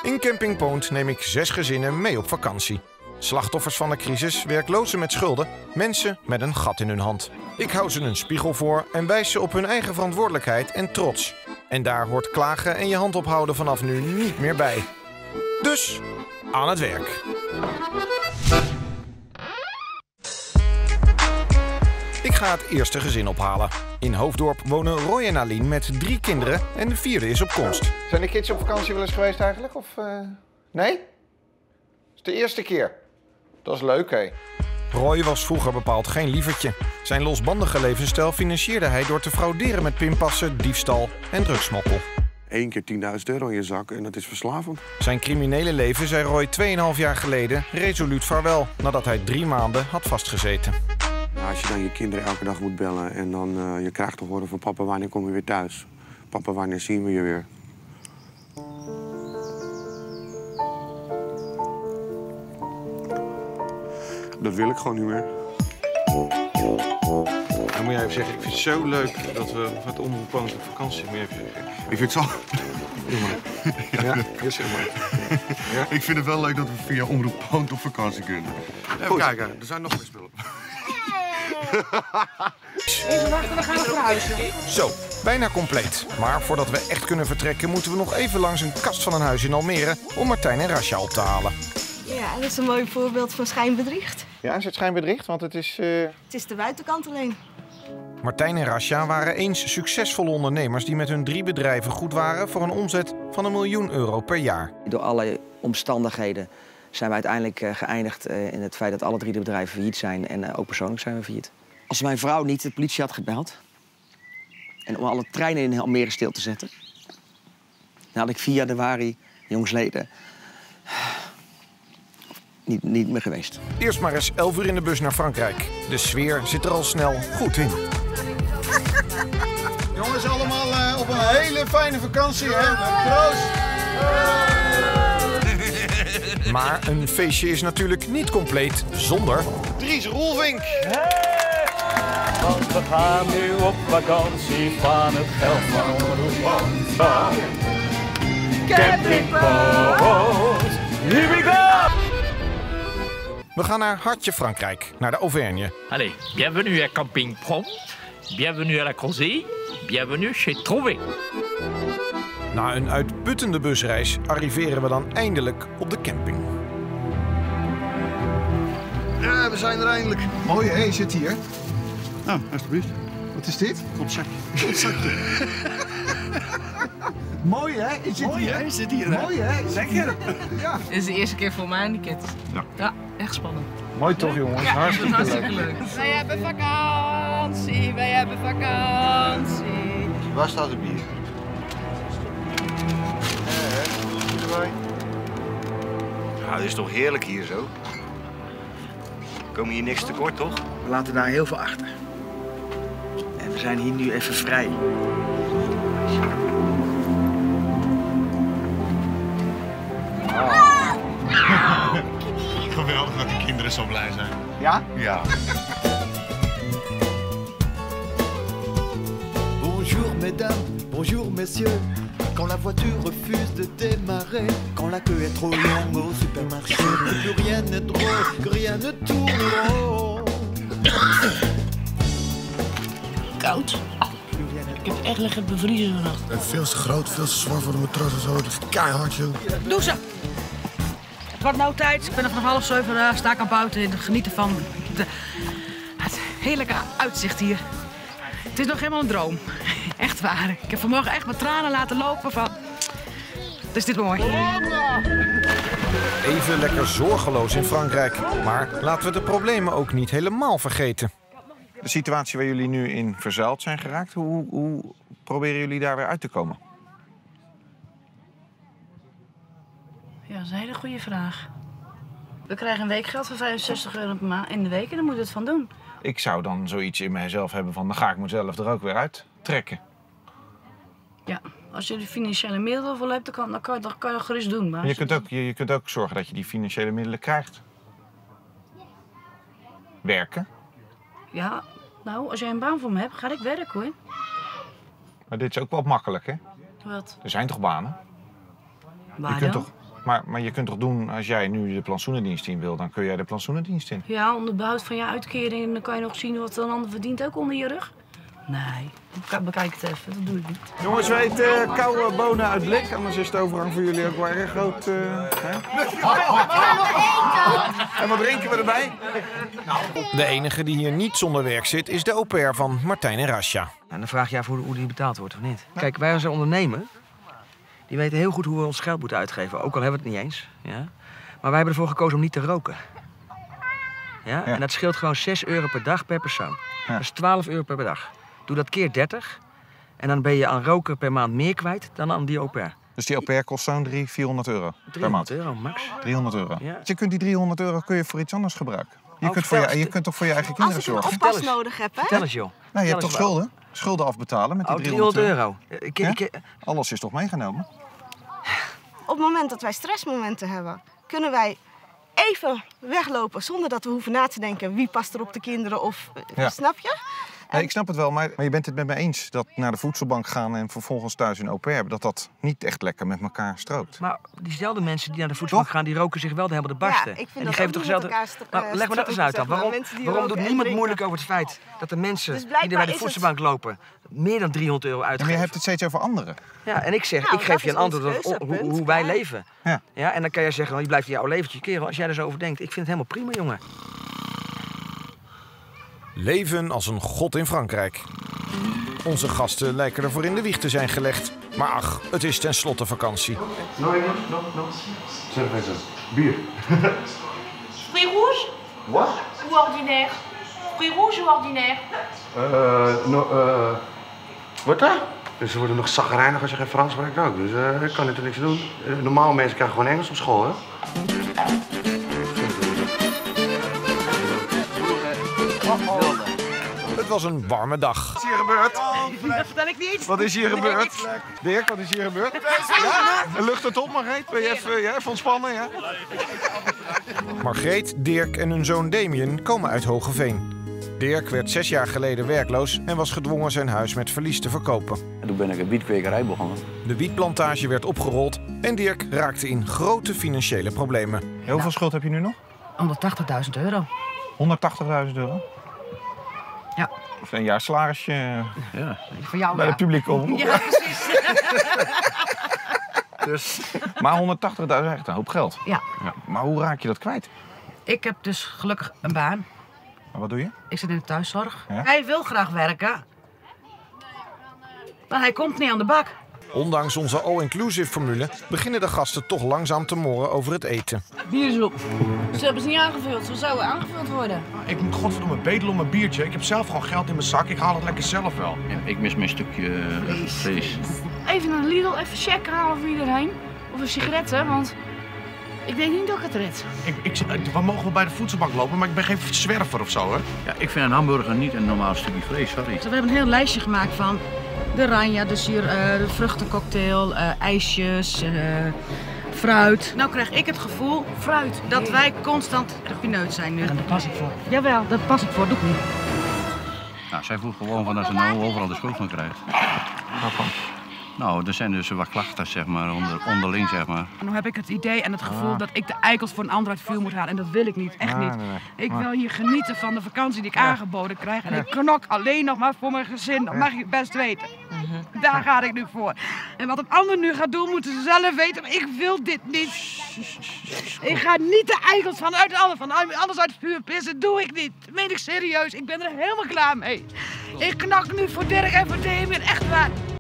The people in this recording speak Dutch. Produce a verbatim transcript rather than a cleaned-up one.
In Camping Poont neem ik zes gezinnen mee op vakantie. Slachtoffers van de crisis, werklozen met schulden, mensen met een gat in hun hand. Ik hou ze een spiegel voor en wijs ze op hun eigen verantwoordelijkheid en trots. En daar hoort klagen en je hand ophouden vanaf nu niet meer bij. Dus, aan het werk. Ik ga het eerste gezin ophalen. In Hoofddorp wonen Roy en Aline met drie kinderen en de vierde is op komst. Zijn de kids op vakantie wel eens geweest eigenlijk? Of, uh... Nee? Dat is de eerste keer. Dat is leuk, hè? Roy was vroeger bepaald geen lievertje. Zijn losbandige levensstijl financierde hij door te frauderen met pinpassen, diefstal en drugsmokkel. Eén keer tienduizend euro in je zak en dat is verslavend. Zijn criminele leven zei Roy tweeënhalf jaar geleden resoluut vaarwel, nadat hij drie maanden had vastgezeten. Ja, als je dan je kinderen elke dag moet bellen en dan uh, je krijgt te horen van papa, wanneer kom je weer thuis? Papa, wanneer zien we je weer? Dat wil ik gewoon niet meer. Dan moet jij even zeggen, ik vind het zo leuk dat we met Omroep Poont op vakantie meer hebben. Ik vind het zo... Doe maar. Ja, ja zeg maar. Ja? Ik vind het wel leuk dat we via Omroep Poont op vakantie kunnen. Even kijken, er zijn nog meer spullen. Even wachten, we gaan naar verhuizen. Zo, bijna compleet. Maar voordat we echt kunnen vertrekken, moeten we nog even langs een kast van een huis in Almere om Martijn en Rasja op te halen. Ja, dat is een mooi voorbeeld van schijnbedriegt. Ja, is het schijnbedriegt? Want het is... Uh... Het is de buitenkant alleen. Martijn en Rasja waren eens succesvolle ondernemers die met hun drie bedrijven goed waren voor een omzet van een miljoen euro per jaar. Door allerlei omstandigheden zijn we uiteindelijk uh, geëindigd uh, in het feit dat alle drie de bedrijven failliet zijn en uh, ook persoonlijk zijn we failliet. Als mijn vrouw niet de politie had gebeld en om alle treinen in Almere stil te zetten, dan had ik vier januari jongsleden niet, niet meer geweest. Eerst maar eens elf uur in de bus naar Frankrijk. De sfeer zit er al snel goed in. Jongens, allemaal uh, op een hele fijne vakantie, hè? Proost! Maar een feestje is natuurlijk niet compleet zonder Dries Roelvink. Hey! Want we gaan nu op vakantie van het geld van Omroep Poont. Camping Poont, here we go! We gaan naar Hartje Frankrijk, naar de Auvergne. Allez, bienvenue à Camping Poont, bienvenue à la Crozet, bienvenue chez Trouvé. Na een uitputtende busreis arriveren we dan eindelijk op de camping. Ja, we zijn er eindelijk. Mooi, hé, je zit hier. Nou, alsjeblieft. Wat is dit? Kotzakje. Kotzakje. Mooi, hè? Je zit Mooi, hier. hè? Je zit hier, hè? Mooi, hè? Lekker. Ja. Dit is de eerste keer voor mij en die kids. Ja. Ja, echt spannend. Mooi toch, jongens? Ja, hartstikke, hartstikke leuk. leuk. Wij hebben vakantie, wij hebben vakantie. Waar staat het bier? Ja, het is toch heerlijk hier zo? We komen hier niks tekort, toch? We laten daar heel veel achter. En we zijn hier nu even vrij. Oh. Geweldig dat die kinderen zo blij zijn. Ja? Ja. Bonjour mesdames, bonjour messieurs. Quand la voiture refuse de démarrer, quand la queue est trop longue au supermarché, que plus rien n'est drôle, que rien ne tourne rond. Koud. Ik heb echt lekker bevriezen vannacht. Veel te groot, veel te zwaar voor de matras en zo. Het is keihard, joh. Douchen! Het wordt nou tijd. Ik ben er vanaf half zeven, uh, sta ik aan buiten en genieten van de, het heerlijke uitzicht hier. Het is nog helemaal een droom. Echt waar. Ik heb vanmorgen echt mijn tranen laten lopen van... Dus dit mooi. Even lekker zorgeloos in Frankrijk. Maar laten we de problemen ook niet helemaal vergeten. De situatie waar jullie nu in verzuild zijn geraakt, hoe, hoe proberen jullie daar weer uit te komen? Ja, dat is een hele goede vraag. We krijgen een weekgeld van vijfenzestig euro per maand in de week en daar moeten we het van doen. Ik zou dan zoiets in mijzelf hebben van, dan ga ik mezelf er ook weer uit trekken. Ja, als je de financiële middelen voor hebt, dan kan, dan kan, je, dan kan je dat gerust doen. Maar Je kunt, ook, je, je kunt ook zorgen dat je die financiële middelen krijgt. Werken. Ja, nou, als jij een baan voor me hebt, ga ik werken hoor. Maar dit is ook wel makkelijk, hè? Wat? Er zijn toch banen? Waar je kunt dan? toch Maar, maar je kunt toch doen, als jij nu de plantsoenendienst in wil, dan kun jij de plantsoenendienst in. Ja, onder behoud van je uitkering en dan kan je nog zien wat een ander verdient ook onder je rug. Nee, bekijk het even, dat doe ik niet. Jongens, wij eten uh, koude bonen uit blik, anders is de overgang voor jullie ook wel erg groot. Uh, hè? En wat drinken we erbij? De enige die hier niet zonder werk zit, is de au pair van Martijn en Rasja. En dan vraag je af hoe, hoe die betaald wordt of niet. Kijk, wij als ondernemer, die weten heel goed hoe we ons geld moeten uitgeven. Ook al hebben we het niet eens. Ja? Maar wij hebben ervoor gekozen om niet te roken. Ja? Ja. En dat scheelt gewoon zes euro per dag per persoon. Ja. Dat is twaalf euro per dag. Doe dat keer dertig. En dan ben je aan roken per maand meer kwijt dan aan die au pair. Dus die au pair kost zo'n driehonderd, vierhonderd euro per maand? driehonderd euro, max. driehonderd euro. Ja. Dus je kunt die driehonderd euro kun je voor iets anders gebruiken. Je, oh, kunt, voor je, je kunt toch voor je eigen kinderen zorgen? Als ik een oppas nodig heb, hè? Vertel eens, joh. Nou, je hebt toch schulden? Schulden afbetalen met die oh, driehonderd euro. Ik, ik, ik, Alles is toch meegenomen? Op het moment dat wij stressmomenten hebben, kunnen wij even weglopen zonder dat we hoeven na te denken wie past er op de kinderen of... Ja. Snap je? Nee, ik snap het wel, maar, maar je bent het met me eens dat naar de voedselbank gaan en vervolgens thuis een au pair hebben, dat dat niet echt lekker met elkaar strookt. Maar diezelfde mensen die naar de voedselbank gaan, die roken zich wel de helemaal de barsten. Ja, ik vind en die dat geven toch zelf. Nou, leg me dat eens uit dan. Waarom, waarom doet niemand moeilijk over het feit dat de mensen dus die naar de voedselbank het... lopen meer dan driehonderd euro uitgeven? Ja, maar je hebt het steeds over anderen. Ja, en ik zeg, nou, ik geef je een antwoord op hoe, hoe wij leven. Ja. Ja, en dan kan jij zeggen, je blijft in jouw leventje kerel als jij er zo over denkt. Ik vind het helemaal prima, jongen. Leven als een god in Frankrijk. Onze gasten lijken ervoor in de wieg te zijn gelegd. Maar ach, het is tenslotte vakantie. No, no, no, no. Cerveza. Bier. Fruits rouges? What? Ou ordinaire? Fruits rouges ou ordinaire? Uh, no, uh... Wat dan? Dus ze worden nog zagrijnig als je geen Frans spreekt ook. Dus uh, ik kan er niks doen. Uh, normaal mensen krijgen gewoon Engels op school, hè? Het was een warme dag. Wat is hier gebeurd? Dat vertel ik niet. Wat is hier gebeurd? Dirk, wat is hier gebeurd? Ja? Lucht het op, Margreet? Ben je even, ja, even ontspannen? Ja? Margreet, Dirk en hun zoon Damien komen uit Hogeveen. Dirk werd zes jaar geleden werkloos en was gedwongen zijn huis met verlies te verkopen. En toen ben ik een wietkwekerij begonnen. De wietplantage werd opgerold en Dirk raakte in grote financiële problemen. Ja, hoeveel schuld heb je nu nog? honderdtachtigduizend euro. honderdtachtigduizend euro? Ja. Of een jaar salarisje ja. Voor jou, bij ja. de publieke omroep. Ja, precies. Dus, maar honderdtachtigduizend is echt een hoop geld. Ja. Ja. Maar hoe raak je dat kwijt? Ik heb dus gelukkig een baan. Maar wat doe je? Ik zit in de thuiszorg. Ja? Hij wil graag werken. Maar hij komt niet aan de bak. Ondanks onze all-inclusive formule beginnen de gasten toch langzaam te morren over het eten. Bier is op. Ze hebben ze niet aangevuld. Ze zouden aangevuld worden. Ik moet godverdomme bedelen om een biertje. Ik heb zelf gewoon geld in mijn zak. Ik haal het lekker zelf wel. Ja, ik mis mijn stukje uh, vlees. Even naar Lidl, even checken halen voor iedereen. Of een sigaretten, want ik denk niet dat ik het red. Ik, ik, we mogen wel bij de voedselbank lopen, maar ik ben geen zwerver of zo, hè? Ja, ik vind een hamburger niet een normaal stukje vlees, sorry. We hebben een heel lijstje gemaakt van de ranja, dus hier uh, de vruchtencocktail, uh, ijsjes, uh, fruit. Nou krijg ik het gevoel, fruit, dat wij constant rafineut zijn nu. En daar pas ik voor. Jawel, daar pas ik voor, doe ik niet. Nou, zij voelt gewoon van dat ze nou overal de schuld van krijgt. Waarvan? Nou, er zijn dus wat klachten, zeg maar, onder, onderling, zeg maar. En nu heb ik het idee en het gevoel ah. dat ik de eikels voor een ander uit het vuur moet halen. En dat wil ik niet, echt ah, niet. Nee, nee. Ik wil hier genieten van de vakantie die ik ja. aangeboden krijg. En ja. ik knok alleen nog maar voor mijn gezin, dat ja. mag je best weten. Mm-hmm. Daar ga ik nu voor. En wat een ander nu gaat doen, moeten ze zelf weten. Maar ik wil dit niet. Ik ga niet de eikels van, uit, van anders uit het vuur pissen, doe ik niet. Dat meen ik serieus, ik ben er helemaal klaar mee. Ik knak nu voor Dirk en voor Damien, echt waar.